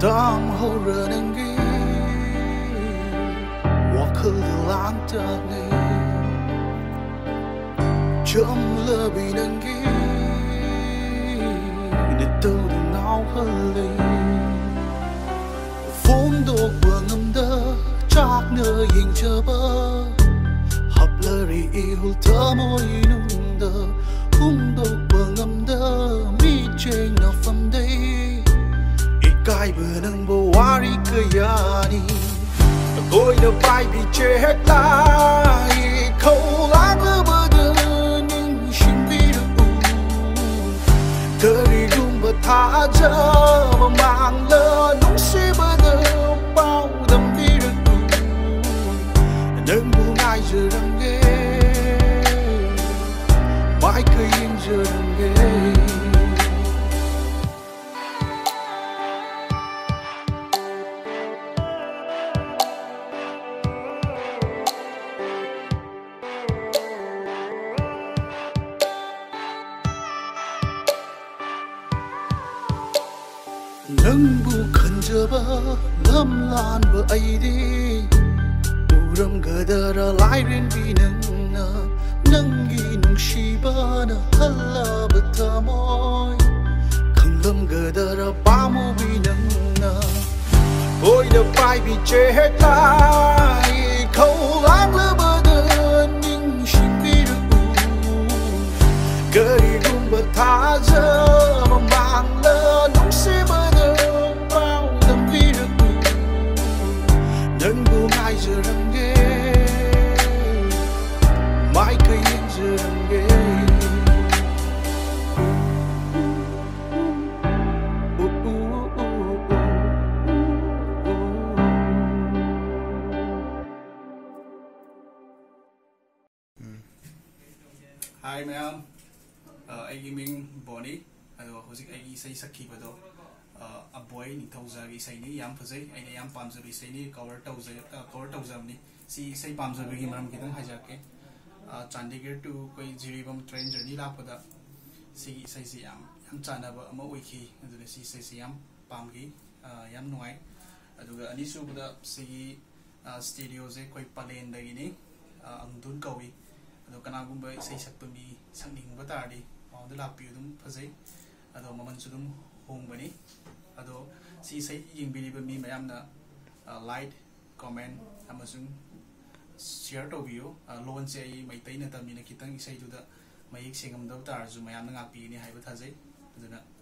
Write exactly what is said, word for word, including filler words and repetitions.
tam horanangi wakal lantani chum labinangi nito now hali fondo wangamda chak na ying chaba hablari ihul tamoinunda hundo wangamda mi cheng na famday Gai benang bawari kayani Tôi đã phải bị chết lại Khâu lá ngơ bờ đơn Nhưng xin đi được Thơ đi luôn bờ thả ra Mà mang lỡ nóng xí bờ đơn Bao đầm đi được Nâng buông ai giờ đang ghê Mãi cây yên giờ đang ghê Nâng bu khẩn giờ ba lâm lan bờ ấy đi Uram gada ra lai rin bi nâng na Nâng gi nung shi ba na hala bờ ta môi Khẩn lâm gada ra ba mô bi nâng na Tôi đã phải bị chết lại Khâu láng lỡ bờ đơn Nhưng xin bi được Gơ đi luôn bờ thả ra Mà mang lỡ nung xí bờ Nâng buông ai giờ đang ghê Mãi cây yên giờ đang ghê Hi ma'am, anh mình Bonnie, ado hojik anh isay sakhi bado a boy ni thauza gi sai ni yam phajai aina yam pamja bi sai ni cover tauza cover tauza ni si sai pamja bi gi maram kitang haja ke Chandigarh to koi Jiribam train journey la pada si sai si yam yam chana ba ama wiki adu si sai si yam pam gi yam noi aduga ani su pada si studio je koi palen da gi ni angdun kawi adu kana gum ba sai sak pa mi sangning ba ta di maud la pi dum phajai adu maman su dum hong bani ado si sai ying believe mi mayam na like comment amasung share to view loan se ai mai tai na tamina kitang isai du da mai singam da tar ju mayam na ngapi ni haiba thajai aduna